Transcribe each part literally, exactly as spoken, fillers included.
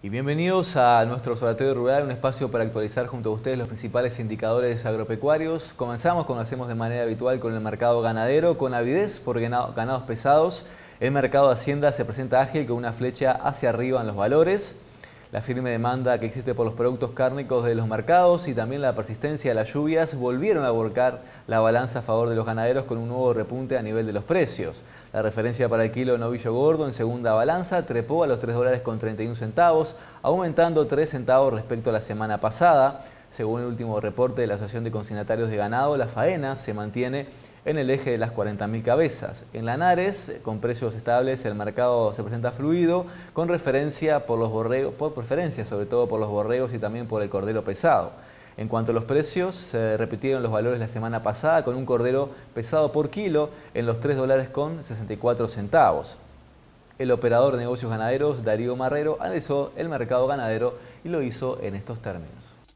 Y bienvenidos a nuestro Observatorio Rural, un espacio para actualizar junto a ustedes los principales indicadores agropecuarios. Comenzamos, como hacemos de manera habitual, con el mercado ganadero, con avidez por ganados pesados. El mercado de Hacienda se presenta ágil con una flecha hacia arriba en los valores. La firme demanda que existe por los productos cárnicos de los mercados y también la persistencia de las lluvias volvieron a volcar la balanza a favor de los ganaderos con un nuevo repunte a nivel de los precios. La referencia para el kilo de novillo gordo en segunda balanza trepó a los tres dólares con treinta y un centavos, aumentando tres centavos respecto a la semana pasada. Según el último reporte de la Asociación de Consignatarios de Ganado, la faena se mantiene en el eje de las cuarenta mil cabezas. En Lanares, con precios estables, el mercado se presenta fluido, con referencia por los borregos, por preferencia sobre todo por los borregos y también por el cordero pesado. En cuanto a los precios, se repitieron los valores la semana pasada, con un cordero pesado por kilo en los tres dólares con sesenta y cuatro centavos. El operador de negocios ganaderos, Darío Marrero, analizó el mercado ganadero y lo hizo en estos términos.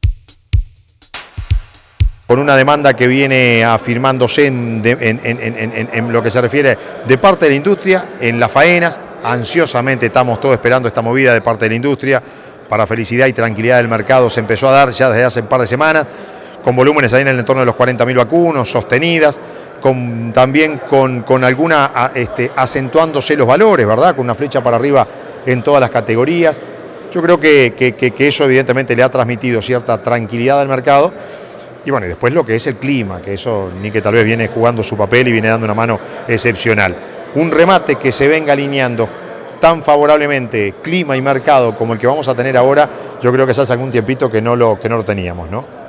Con una demanda que viene afirmándose en, en, en, en, en lo que se refiere de parte de la industria, en las faenas. Ansiosamente estamos todos esperando esta movida de parte de la industria. Para felicidad y tranquilidad del mercado se empezó a dar ya desde hace un par de semanas, con volúmenes ahí en el entorno de los cuarenta mil vacunos, sostenidas, con, también con, con alguna este, acentuándose los valores, ¿verdad? Con una flecha para arriba en todas las categorías. Yo creo que, que, que, que eso evidentemente le ha transmitido cierta tranquilidad al mercado. Y bueno, y después lo que es el clima, que eso ni que tal vez viene jugando su papel y viene dando una mano excepcional. Un remate que se venga alineando tan favorablemente clima y mercado como el que vamos a tener ahora, yo creo que ya hace algún tiempito que no lo, que no lo teníamos, ¿no?